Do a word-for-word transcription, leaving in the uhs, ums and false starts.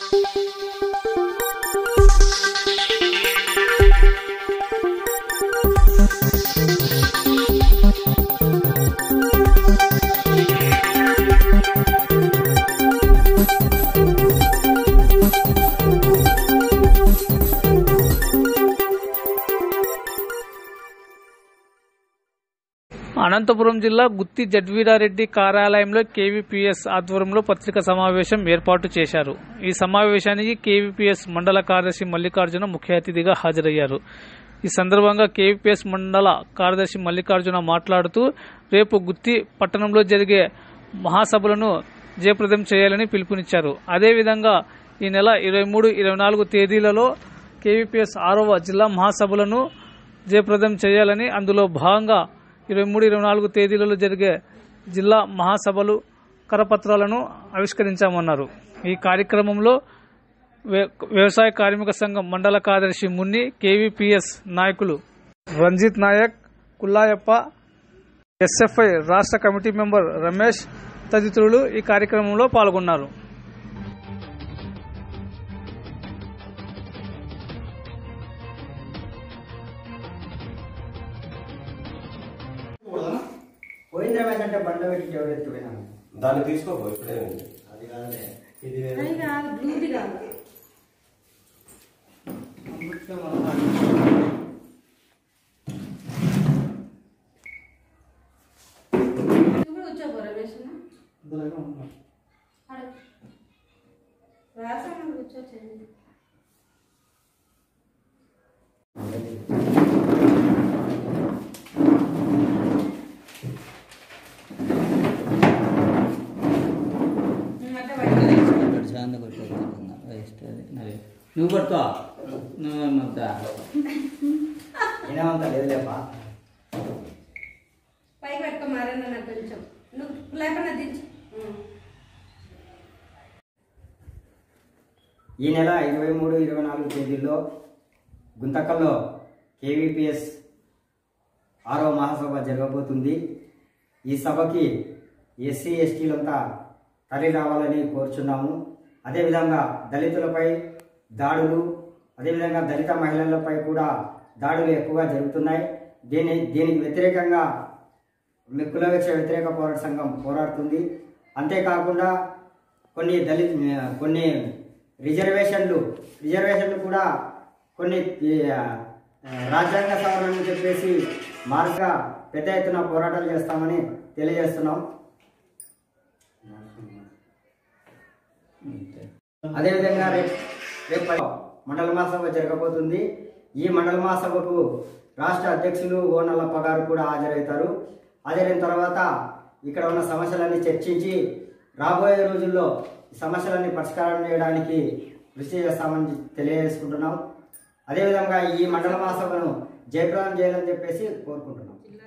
అనంతపురం జిల్లా గుత్తి జడ్వీరారెడ్డి కార్యాలయంలో కేవీపీఎస్ ఆధ్వర్యంలో పత్రికా సమావేశం ఏర్పాటు చేశారు. ఈ సమావేశానికి కేవీపీఎస్ మండల కార్యదర్శి మల్లికార్జున ముఖ్య అతిథిగా హాజరయ్యారు. ఈ సందర్భంగా కేవీపీఎస్ మండల కార్యదర్శి మల్లికార్జున మాట్లాడుతూ రేపు గుత్తి పట్టణంలో జరిగే మహాసభలను జయప్రదం చేయాలని పిలుపునిచ్చారు. అదేవిధంగా ఈ నెల ఇరవై మూడు ఇరవై నాలుగు తేదీలలో కేవీపీఎస్ ఆరవ జిల్లా మహాసభలను జయప్రదం చేయాలని, అందులో భాగంగా ఇరవై మూడు ఇరవై నాలుగు తేదీలలో జరిగే జిల్లా మహాసభలు కరపత్రాలను ఆవిష్కరించామన్నారు. ఈ కార్యక్రమంలో వ్యవసాయ కార్మిక సంఘం మండల కార్యదర్శి మున్ని, కేవీపీఎస్ నాయకులు రంజిత్ నాయక్, కుల్లాయప్ప, ఎస్ఎఫ్ఐ రాష్ట్ర కమిటీ మెంబర్ రమేష్ తదితరులు ఈ కార్యక్రమంలో పాల్గొన్నారు. పోయిందంటే బండ పెట్టి ఎవరెత్తుపోయినా దాన్ని తీసుకోపో ఇప్పుడే అది కాదే ఇది బ్లూది కాదు కూర్చోబోరా రాసాను కూర్చోచ్చండి. నువ్వు పడుకో, నువ్వేమంతా ఏమంతా లేదులేపా, పైకి పెట్టుకో మారన్నా నాకు కొంచెం నువ్వు లేకుండా దించు. ఈ నెల ఇరవై మూడు ఇరవై నాలుగు తేదీల్లో గుంతకల్లో కేవీపీఎస్ ఆరవ మహాసభ జరగబోతుంది. ఈ సభకి ఎస్సీ ఎస్టీలంతా తరలి రావాలని కోరుచున్నాము. అదేవిధంగా దళితులపై దాడులు, అదేవిధంగా దళిత మహిళలపై కూడా దాడులు ఎక్కువగా జరుగుతున్నాయి. దీని దీనికి వ్యతిరేకంగా కుల వివక్ష వ్యతిరేక పోరాట సంఘం పోరాడుతుంది. అంతేకాకుండా కొన్ని దళిత కొన్ని రిజర్వేషన్లు రిజర్వేషన్లు కూడా కొన్ని రాజ్యాంగ సవరణ అని చెప్పేసి మార్పుగా పెద్ద ఎత్తున పోరాటాలు చేస్తామని తెలియజేస్తున్నాం. అదేవిధంగా రేపు రేపు మండల మహాసభ జరగబోతుంది. ఈ మండల మహాసభకు రాష్ట్ర అధ్యక్షులు ఓనల్లప్ప గారు కూడా హాజరవుతారు. హాజరైన తర్వాత ఇక్కడ ఉన్న సమస్యలన్నీ చర్చించి రాబోయే రోజుల్లో సమస్యలన్నీ పరిష్కారం చేయడానికి కృషి చేస్తామని తెలియజేసుకుంటున్నాం. అదేవిధంగా ఈ మండల మహాసభను జయప్రదం చేయాలని చెప్పేసి కోరుకుంటున్నాం.